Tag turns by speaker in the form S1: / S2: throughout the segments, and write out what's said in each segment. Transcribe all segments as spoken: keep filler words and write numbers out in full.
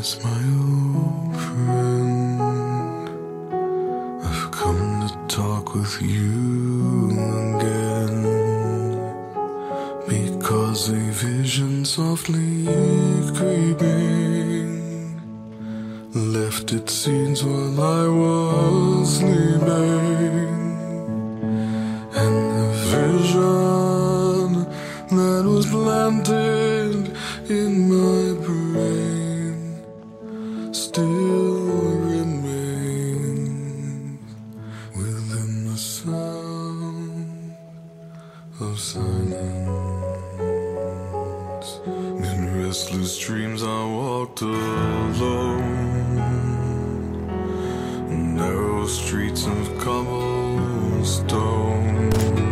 S1: Yes, my old friend, I've come to talk with you again, because a vision softly creeping left its scenes while I was sleeping, and the vision that was planted in my brain still remains within the sound of silence. In restless dreams I walked alone, narrow streets of cobblestone,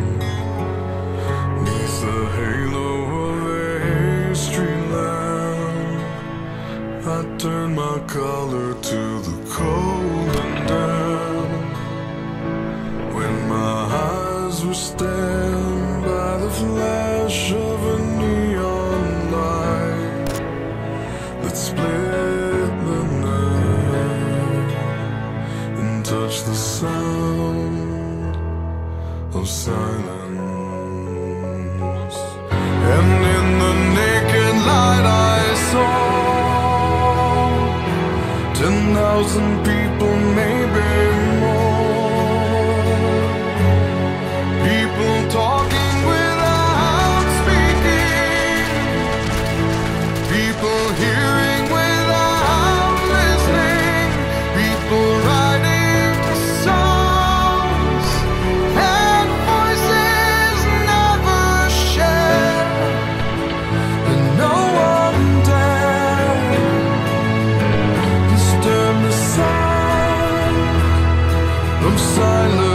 S1: neath the halo of a street lamp. I turned my collar to the cold and damp, when my eyes were stabbed by the flash of a neon light that split the night and touched the sound of silence. And in the naked light I saw ten thousand people, maybe more, people talking without speaking, people hearing without listening, people writing songs and voices never shared, and no one dared disturb the sound of silence.